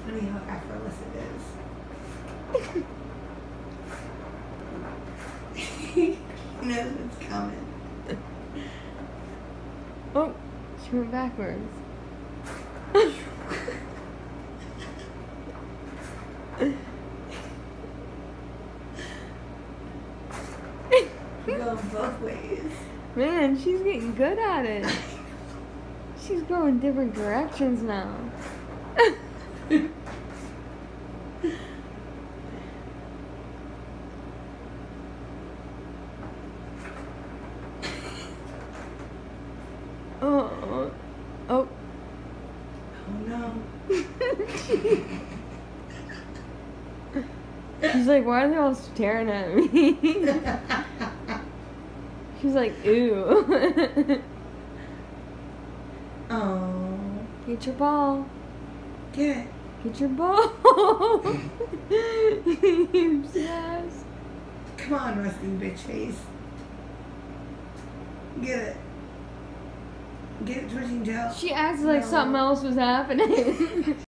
Let me how effortless it is. He knows what's coming. Oh, she went backwards. Going both ways. Man, she's getting good at it. She's going different directions now. Oh. Oh. Oh no. She's like, why are they all staring at me? She's like, ew. Oh. Get your ball. Get it. Get your ball. Yes. Come on, resting bitch face. Get it. Get it, twitching tail. She acts like No. something else was happening.